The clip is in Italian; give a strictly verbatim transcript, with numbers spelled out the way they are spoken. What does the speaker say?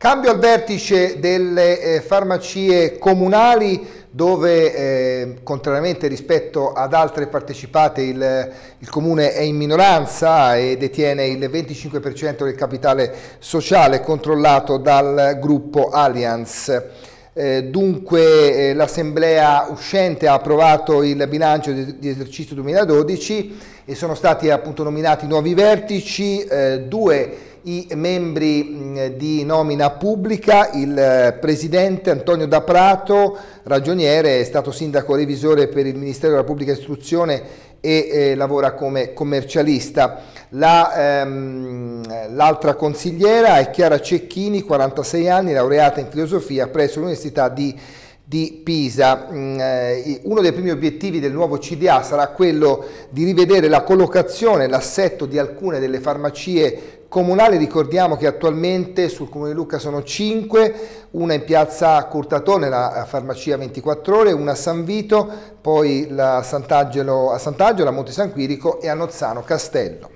Cambio al vertice delle eh, farmacie comunali dove, eh, contrariamente rispetto ad altre partecipate, il, il Comune è in minoranza e detiene il venticinque per cento del capitale sociale controllato dal gruppo Allianz. Eh, dunque eh, l'Assemblea uscente ha approvato il bilancio di, di esercizio duemiladodici e sono stati appunto nominati nuovi vertici, eh, due i membri mh, di nomina pubblica, il eh, presidente Antonio Da Prato, ragioniere, è stato sindaco revisore per il Ministero della Pubblica Istruzione e eh, lavora come commercialista. La, ehm, l'altra consigliera è Chiara Cecchini, quarantasei anni, laureata in filosofia presso l'Università di, di Pisa. Mm, eh, uno dei primi obiettivi del nuovo C D A sarà quello di rivedere la collocazione, l'assetto di alcune delle farmacie comunali. Ricordiamo che attualmente sul Comune di Lucca sono cinque, una in piazza Curtatone, la farmacia ventiquattro ore, una a San Vito, poi la Sant'Angelo, a Sant'Angelo, a Monte San Quirico e a Nozzano Castello.